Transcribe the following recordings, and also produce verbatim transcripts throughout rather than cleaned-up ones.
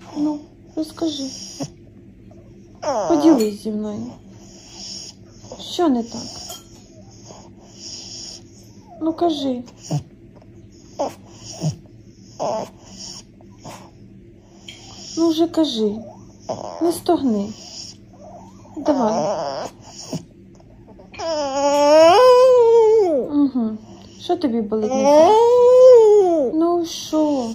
Ну, розкажи. Поділись зі мною. Що не так? Ну, кажи. Ну, вже кажи. Не стогни. Давай. Угу. Що тобі болить на серці? Ну, що?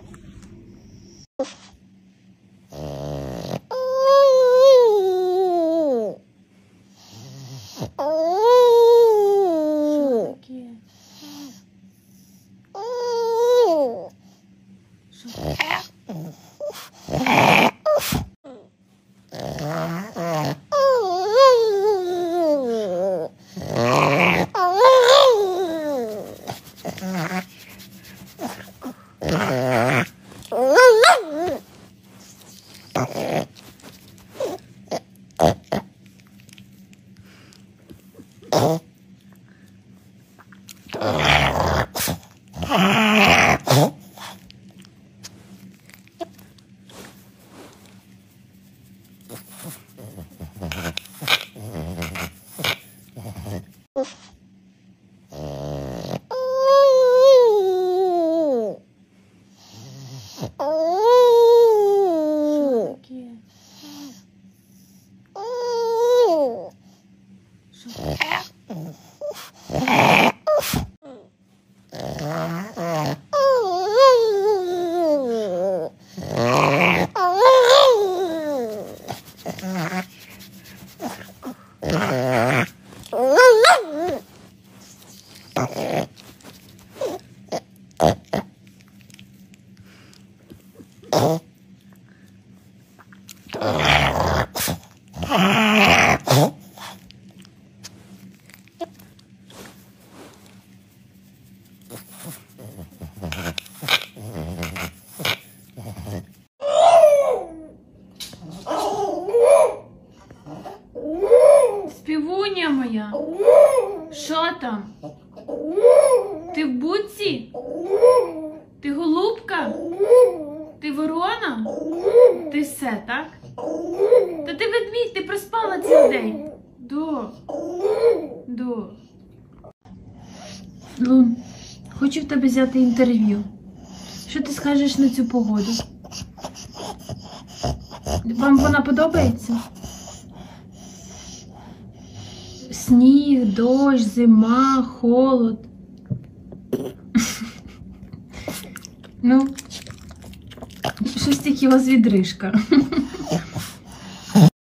Співуня моя, що там? Ти в будці? Ти голубка? Ти ворона? Ти все, так? Та ти ведмідь, ти проспала цілий день. До. До. Лун, хочу в тебе взяти інтерв'ю. Що ти скажеш на цю погоду? Вам вона подобається? Сніг, дощ, зима, холод. Ну, щось таке у вас відрижка.